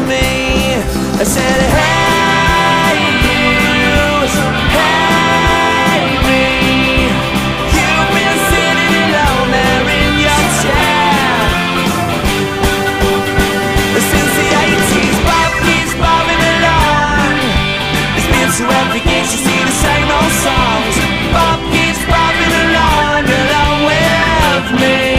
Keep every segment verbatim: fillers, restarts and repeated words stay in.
me. I said, hey you, hey me. You've been sitting alone there in your chair since the eighties. Bob keeps bobbing along. It's been so epic, you see the same old songs. Bob keeps bobbing along, along with me.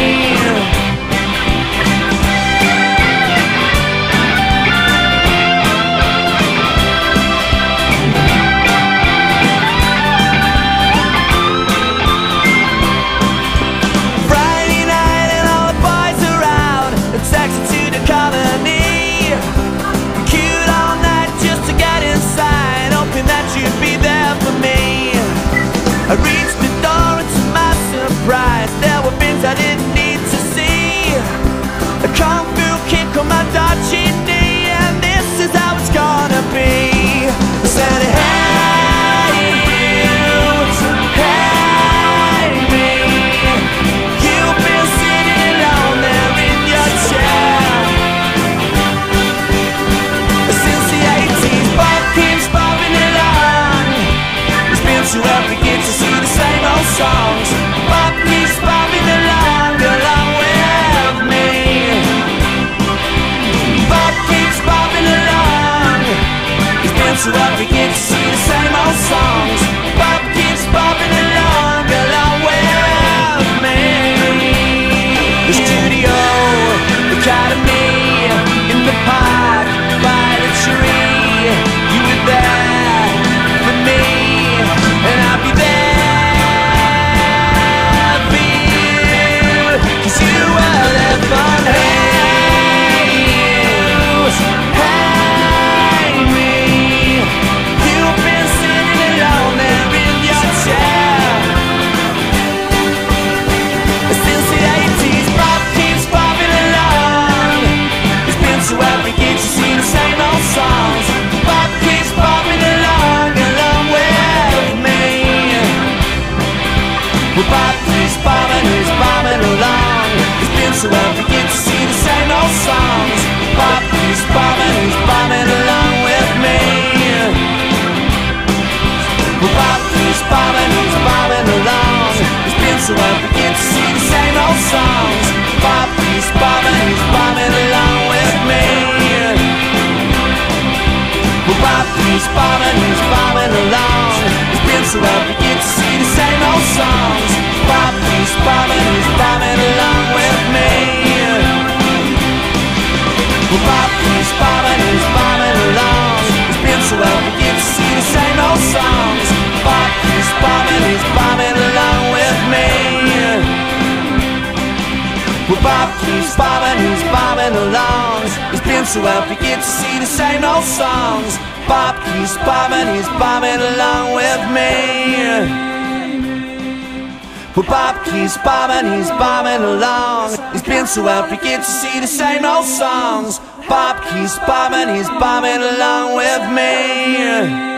I reached the door and to my surprise there were things I didn't need to see. A kung fu kick on my dodgy knee, and this is how it's gonna be. I said, hey you, hey me. You've been sitting alone there in your chair since the eighties. Bob keeps bobbing along. It's been too epic to see the same old songs. Bob keeps bobbing along, along with me. Bob keeps bobbing along. It's been so epic to see the same old songs. Bob keeps bobbing along, along with me. The studio, the academy, in the park, by the tree. You were there for me, and I'll be there. Bob keeps bobbing, he's bobbing along. It's been so epic to see the same old songs. Bob keeps bobbing, he's bobbing along with me. Bob keeps bobbing, he's bobbing along. It's been so epic to see the same old songs. Bob keeps bobbing, he's bobbing along with me. Bob keeps bobbing, he's bobbing along. It's been so epic to see the same old songs. Bob keeps bobbing, he's bobbing along with me. Bob keeps bobbing, he's bobbing along. It's been so epic to see the same old songs. Bob keeps bobbing, he's bobbing along with me. Bob keeps bobbing, he's bobbing along. It's been so epic to see the same old songs. Bob keeps bobbing, he's bobbing along with me. Well, Bob keeps bobbing, he's bobbing along. It's been so epic to see the same old songs. Bob keeps bobbing, he's bobbing along with me.